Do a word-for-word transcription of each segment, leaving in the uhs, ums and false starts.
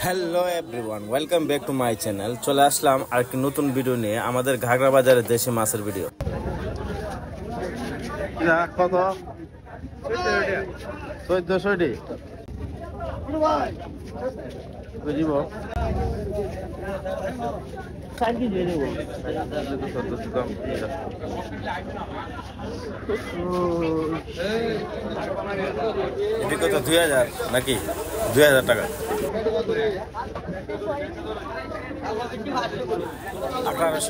Hello everyone, welcome back to my channel. চলে আসলাম আর কি নতুন ভিডিও নিয়ে, আমাদের ঘাগড়া বাজারের দেশি মাছের ভিডিও। কত চোদ্দশোটি বুঝিব এটি কত? দুই হাজার নাকি? দুই হাজার টাকা। আঠারোশো।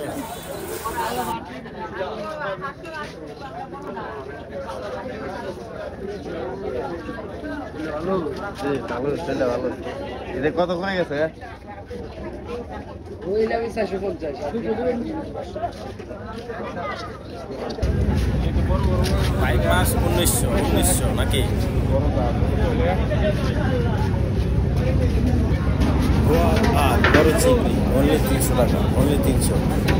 এটা কত কমে গেছে? বাইক মাছ উনিশশো উনিশশো নাকি? বড় চিংড়ি অনলি তিনশো টাকা, অনলি তিনশো।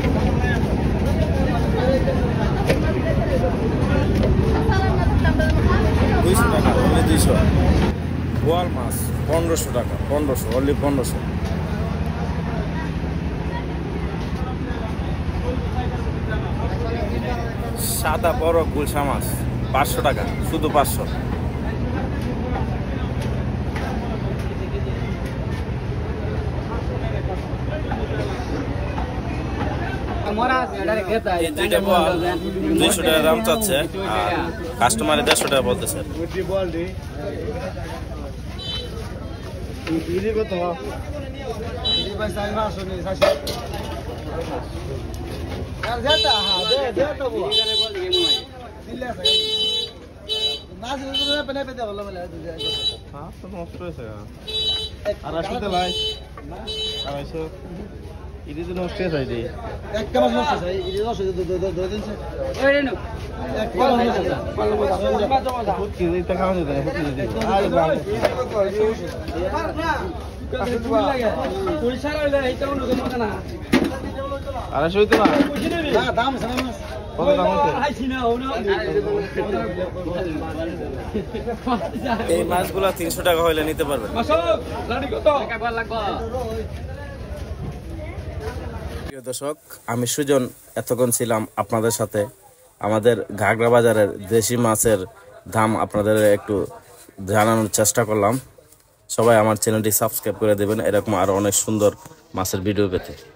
দুইশো টাকা, অনলি দুইশো। বোয়াল মাছ পনেরোশো টাকা, পনেরোশো, অনলি পনেরোশো। সাদা বড় গুলশা মাছ পাঁচশো টাকা, শুধু পাঁচশো। দুইশো টাকা দাম চাচ্ছে, আর কাস্টমারে দেড়শো টাকা বলতেছে। আড়াইশোতে লাই আড়াইশো ইডি তো নষ্ট হয়ে যায়। একটা মাছ নষ্ট হয় ইডি নষ্ট হয়ে ধরে দিন স্যার। এই রে নো একটা মাছ নষ্ট হয় বহুত কি এটা খাওয়া যায় না, বহুত দিন আর বাবা পয়সা লইলে এইটা অন্য কোনো না। আড়াইশো হইতো না? না দাম আছে না মাছ কত দাম আছে? এই মাছগুলা তিনশো টাকা হইলে নিতে পারবেন। প্রিয় দর্শক, আমি সুজন এতক্ষণ ছিলাম আপনাদের সাথে। আমাদের ঘাগড়া বাজারের দেশি মাছের দাম আপনাদের একটু জানানোর চেষ্টা করলাম। সবাই আমার চ্যানেলটি সাবস্ক্রাইব করে দেবেন এরকম আরো অনেক সুন্দর মাছের ভিডিও পেতে।